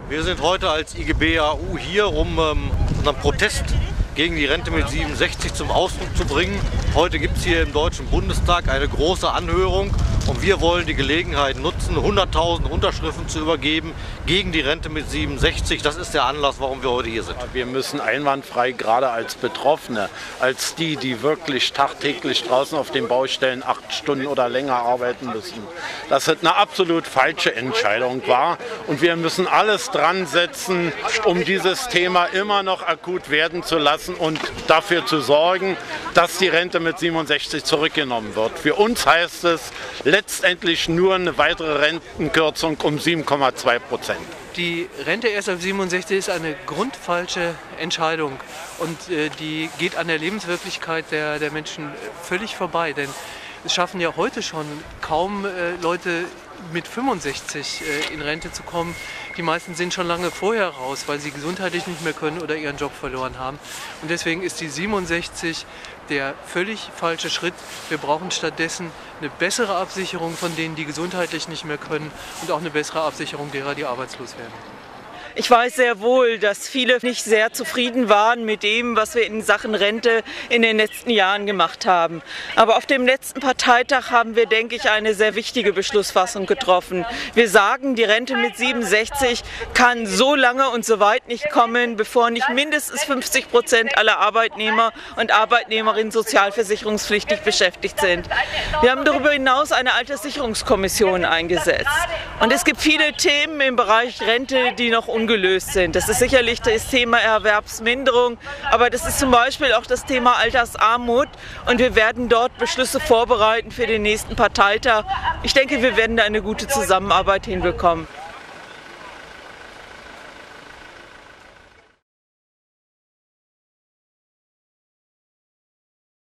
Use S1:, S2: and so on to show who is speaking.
S1: Wir sind heute als IGBAU hier, um unseren Protest gegen die Rente mit 67 zum Ausdruck zu bringen. Heute gibt es hier im Deutschen Bundestag eine große Anhörung und wir wollen die Gelegenheit nutzen, 100.000 Unterschriften zu übergeben gegen die Rente mit 67. Das ist der Anlass, warum wir heute hier sind.
S2: Wir müssen einwandfrei, gerade als Betroffene, als die wirklich tagtäglich draußen auf den Baustellen 8 Stunden oder länger arbeiten müssen, dass es eine absolut falsche Entscheidung war. Und wir müssen alles dran setzen, um dieses Thema immer noch akut werden zu lassen und dafür zu sorgen, dass die Rente mit 67 zurückgenommen wird. Für uns heißt es letztendlich nur eine weitere Rentenkürzung um 7,2%.
S3: Die Rente erst auf 67 ist eine grundfalsche Entscheidung und die geht an der Lebenswirklichkeit der Menschen völlig vorbei. Denn es schaffen ja heute schon kaum Leute mit 65 in Rente zu kommen. Die meisten sind schon lange vorher raus, weil sie gesundheitlich nicht mehr können oder ihren Job verloren haben. Und deswegen ist die 67 der völlig falsche Schritt. Wir brauchen stattdessen eine bessere Absicherung von denen, die gesundheitlich nicht mehr können und auch eine bessere Absicherung derer, die arbeitslos werden.
S4: Ich weiß sehr wohl, dass viele nicht sehr zufrieden waren mit dem, was wir in Sachen Rente in den letzten Jahren gemacht haben. Aber auf dem letzten Parteitag haben wir, denke ich, eine sehr wichtige Beschlussfassung getroffen. Wir sagen, die Rente mit 67 kann so lange und so weit nicht kommen, bevor nicht mindestens 50% aller Arbeitnehmer und Arbeitnehmerinnen sozialversicherungspflichtig beschäftigt sind. Wir haben darüber hinaus eine Alterssicherungskommission eingesetzt. Und es gibt viele Themen im Bereich Rente, die noch ungelöst sind. Das ist sicherlich das Thema Erwerbsminderung, aber das ist zum Beispiel auch das Thema Altersarmut und wir werden dort Beschlüsse vorbereiten für den nächsten Parteitag. Ich denke, wir werden da eine gute Zusammenarbeit hinbekommen.